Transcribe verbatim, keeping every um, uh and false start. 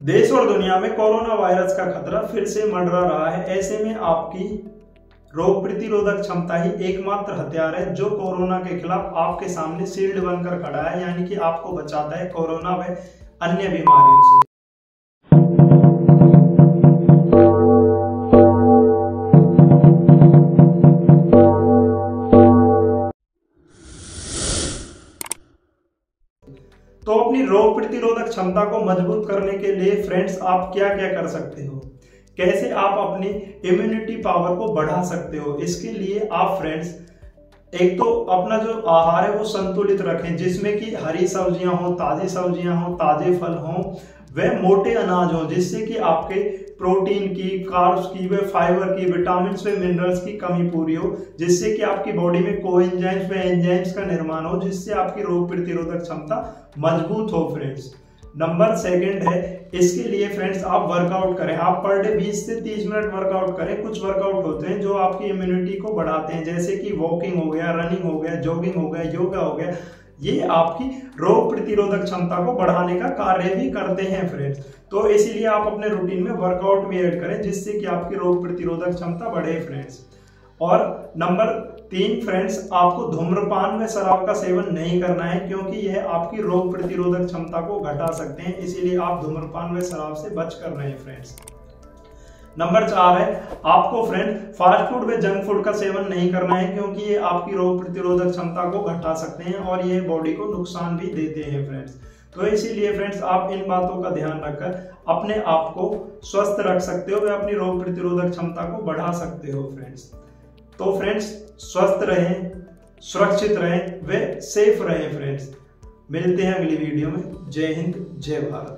देश और दुनिया में कोरोना वायरस का खतरा फिर से मंडरा रहा है। ऐसे में आपकी रोग प्रतिरोधक क्षमता ही एकमात्र हथियार है जो कोरोना के खिलाफ आपके सामने शील्ड बनकर खड़ा है, यानी कि आपको बचाता है कोरोना व अन्य बीमारियों से। तो अपनी रोग प्रतिरोधक क्षमता को मजबूत करने के लिए फ्रेंड्स आप क्या क्या कर सकते हो, कैसे आप अपनी इम्यूनिटी पावर को बढ़ा सकते हो। इसके लिए आप फ्रेंड्स एक तो अपना जो आहार है वो संतुलित रखें, जिसमें कि हरी सब्जियां हो, ताजी सब्जियां हो, ताजे फल हो, व मोटे अनाज हो, जिससे कि आपके प्रोटीन की, कार्ब्स की, व फाइबर की, विटामिन व मिनरल्स की कमी पूरी हो, जिससे कि आपकी बॉडी में कोएंजाइम्स व एंजाइम्स का निर्माण हो, जिससे आपकी रोग प्रतिरोधक क्षमता मजबूत हो फ्रेंड्स। नंबर सेकंड है, इसके लिए फ्रेंड्स आप वर्कआउट करें। आप पर डे बीस से तीस मिनट वर्कआउट करें। कुछ वर्कआउट होते हैं जो आपकी इम्यूनिटी को बढ़ाते हैं, जैसे कि वॉकिंग हो गया, रनिंग हो गया, जॉगिंग हो गया, योगा हो गया। ये आपकी रोग प्रतिरोधक क्षमता को बढ़ाने का कार्य भी करते हैं फ्रेंड्स। तो इसीलिए आप अपने रूटीन में वर्कआउट भी ऐड करें, जिससे कि आपकी रोग प्रतिरोधक क्षमता बढ़े फ्रेंड्स। और नंबर तीन फ्रेंड्स, आपको धूम्रपान में शराब का सेवन नहीं करना है, क्योंकि यह आपकी रोग प्रतिरोधक क्षमता को घटा सकते हैं। इसीलिए आप धूम्रपान में शराब से बच कर रहे हैं फ्रेंड्स। नंबर चार है, आपको फ्रेंड फास्ट फूड व जंक फूड का सेवन नहीं करना है, क्योंकि ये आपकी रोग प्रतिरोधक क्षमता को घटा सकते हैं और ये बॉडी को नुकसान भी देते हैं फ्रेंड्स। तो इसीलिए फ्रेंड्स आप इन बातों का ध्यान रखकर अपने आप को स्वस्थ रख सकते हो व अपनी रोग प्रतिरोधक क्षमता को बढ़ा सकते हो फ्रेंड्स। तो फ्रेंड्स स्वस्थ रहें, सुरक्षित रहें व सेफ रहें फ्रेंड्स। मिलते हैं अगली वीडियो में। जय हिंद, जय भारत।